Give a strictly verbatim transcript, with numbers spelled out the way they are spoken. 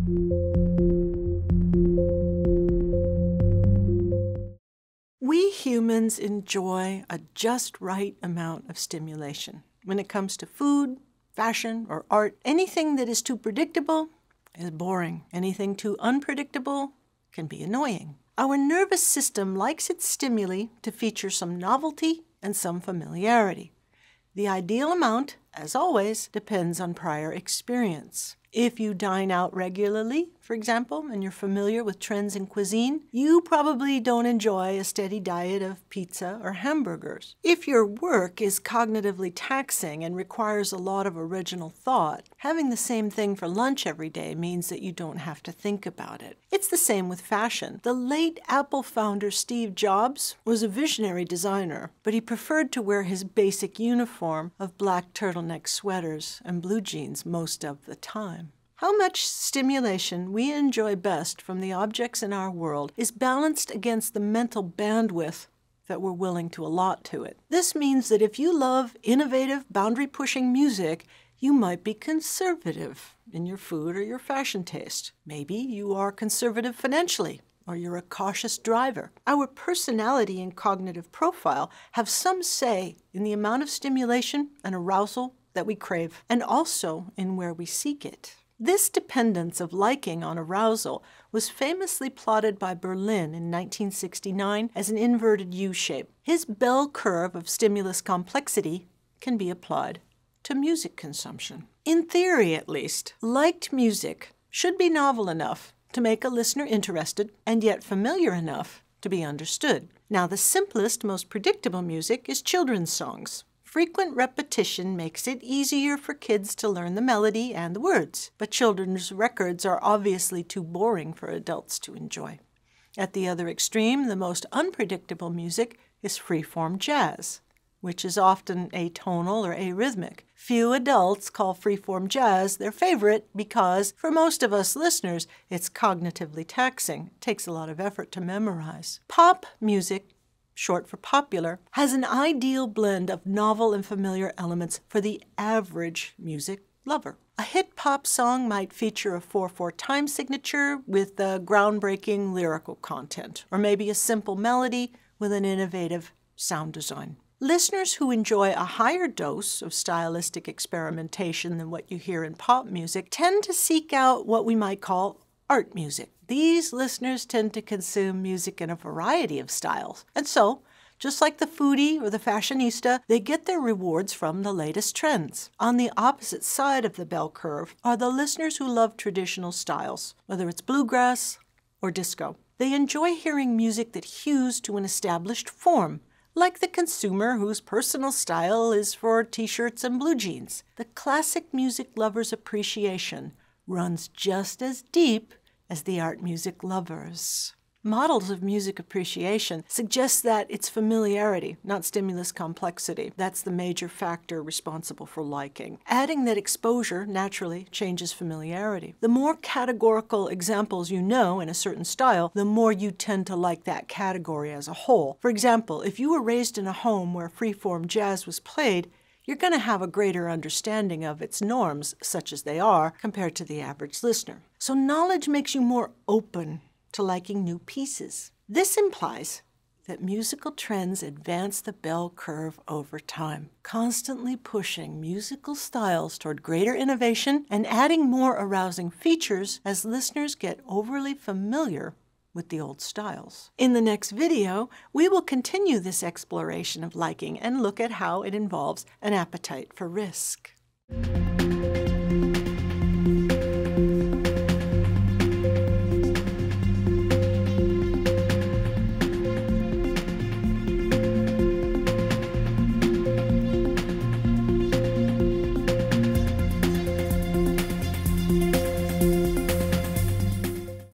We humans enjoy a just right amount of stimulation. When it comes to food, fashion, or art, anything that is too predictable is boring. Anything too unpredictable can be annoying. Our nervous system likes its stimuli to feature some novelty and some familiarity. The ideal amount, as always, depends on prior experience. If you dine out regularly, for example, and you're familiar with trends in cuisine, you probably don't enjoy a steady diet of pizza or hamburgers. If your work is cognitively taxing and requires a lot of original thought, having the same thing for lunch every day means that you don't have to think about it. It's the same with fashion. The late Apple founder Steve Jobs was a visionary designer, but he preferred to wear his basic uniform of black turtleneck sweaters and blue jeans most of the time. How much stimulation we enjoy best from the objects in our world is balanced against the mental bandwidth that we're willing to allot to it. This means that if you love innovative, boundary-pushing music, you might be conservative in your food or your fashion taste. Maybe you are conservative financially, or you're a cautious driver. Our personality and cognitive profile have some say in the amount of stimulation and arousal that we crave, and also in where we seek it. This dependence of liking on arousal was famously plotted by Berlin in nineteen sixty-nine as an inverted U shape. His bell curve of stimulus complexity can be applied to music consumption. In theory, at least, liked music should be novel enough to make a listener interested and yet familiar enough to be understood. Now, the simplest, most predictable music is children's songs. Frequent repetition makes it easier for kids to learn the melody and the words, but children's records are obviously too boring for adults to enjoy. At the other extreme, the most unpredictable music is freeform jazz, which is often atonal or arrhythmic. Few adults call freeform jazz their favorite because, for most of us listeners, it's cognitively taxing. It takes a lot of effort to memorize. Pop music, short for popular, has an ideal blend of novel and familiar elements for the average music lover. A hit pop song might feature a four four time signature with a groundbreaking lyrical content, or maybe a simple melody with an innovative sound design. Listeners who enjoy a higher dose of stylistic experimentation than what you hear in pop music tend to seek out what we might call art music. These listeners tend to consume music in a variety of styles. And so, just like the foodie or the fashionista, they get their rewards from the latest trends. On the opposite side of the bell curve are the listeners who love traditional styles, whether it's bluegrass or disco. They enjoy hearing music that hews to an established form, like the consumer whose personal style is for t-shirts and blue jeans. The classic music lover's appreciation runs just as deep as the art music lovers. Models of music appreciation suggest that it's familiarity, not stimulus complexity. That's the major factor responsible for liking. Adding that exposure naturally changes familiarity. The more categorical examples you know in a certain style, the more you tend to like that category as a whole. For example, if you were raised in a home where freeform jazz was played, you're going to have a greater understanding of its norms, such as they are, compared to the average listener. So knowledge makes you more open to liking new pieces. This implies that musical trends advance the bell curve over time, constantly pushing musical styles toward greater innovation and adding more arousing features as listeners get overly familiar with the old styles. In the next video, we will continue this exploration of liking and look at how it involves an appetite for risk.